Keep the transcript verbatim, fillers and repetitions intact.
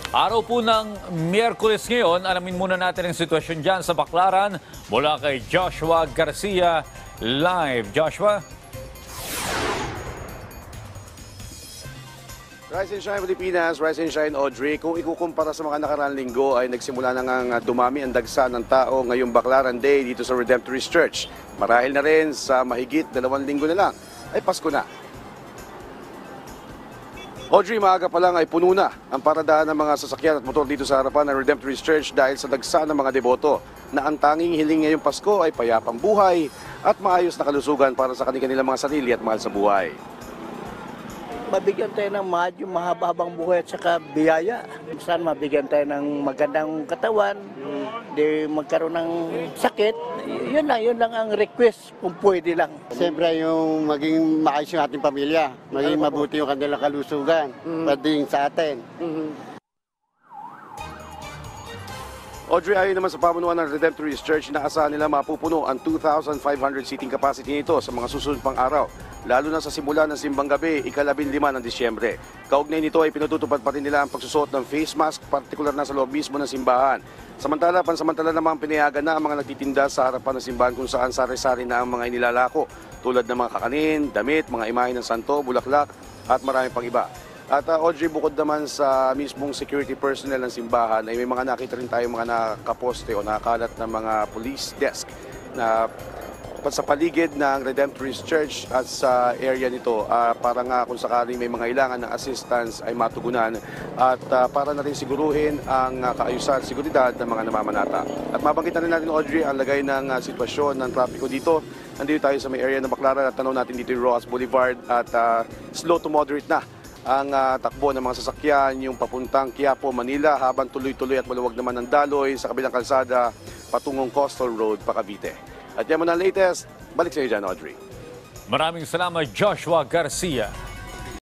Araw po ng Miyerkules ngayon, alamin muna natin ang sitwasyon dyan sa Baclaran mula kay Joshua Garcia live. Joshua? Rise and Shine Pilipinas, Rise and Shine Audrey. Kung ikukumpara sa mga nakaraang linggo ay nagsimula na nga dumami ang dagsa ng tao ngayong Baclaran Day dito sa Redemptorist Church. Marahil na rin sa mahigit dalawang linggo na lang ay Pasko na. Audrey, maaga pa lang ay puno na ang paradaan ng mga sasakyan at motor dito sa harapan ng Redemptorist Church dahil sa dagsa ng mga deboto na ang tanging hiling ngayong Pasko ay payapang buhay at maayos na kalusugan para sa kanilang mga sarili at mahal sa buhay. Mabigyan tayo ng medyo mahaba-habang buhay at saka biyaya. Saan mabigyan tayo ng magandang katawan, di magkaroon ng sakit. Yun lang, yun lang ang request kung pwede lang. Siyempre yung maging maayos yung ating pamilya, maging mabuti yung kanilang kalusugan, mm-hmm. pwedeng sa atin. Mm-hmm. Audrey, ayon naman sa pamunuan ng Redemptorist Church, inaasahan nila mapupuno ang two thousand five hundred seating capacity nito sa mga susunod pang araw, lalo na sa simula ng simbang gabi, ikalabing lima ng Disyembre. Kaugnay nito ay pinututupad pa rin nila ang pagsusuot ng face mask, partikular na sa loob mismo ng simbahan. Samantala, pansamantala namang pinayagan na ang mga nagtitinda sa harapan ng simbahan kung saan sari-sari na ang mga inilalako, tulad ng mga kakanin, damit, mga imahe ng santo, bulaklak at marami pang iba. At uh, Audrey, bukod naman sa mismong security personnel ng simbahan, ay may mga nakita rin tayo mga nakaposte o nakakalat na mga police desk na sa paligid ng Redemptorist Church at sa area nito uh, para nga kung sakaling may mga ilangan ng assistance ay matugunan at uh, para na rin siguruhin ang uh, kaayusan at seguridad ng mga namamanata. At mabanggitan rin natin, Audrey, ang lagay ng uh, sitwasyon ng trapiko dito. Nandito tayo sa may area ng Baclaran at tanaw natin dito yung Rojas Boulevard at uh, slow to moderate na ang uh, takbo ng mga sasakyan, yung papuntang Quiapo, Manila, habang tuloy-tuloy at maluwag naman ng daloy sa kabilang kalsada patungong Coastal Road, Cavite. At yan mo na latest, balik sa iyo dyan, Audrey. Maraming salamat, Joshua Garcia.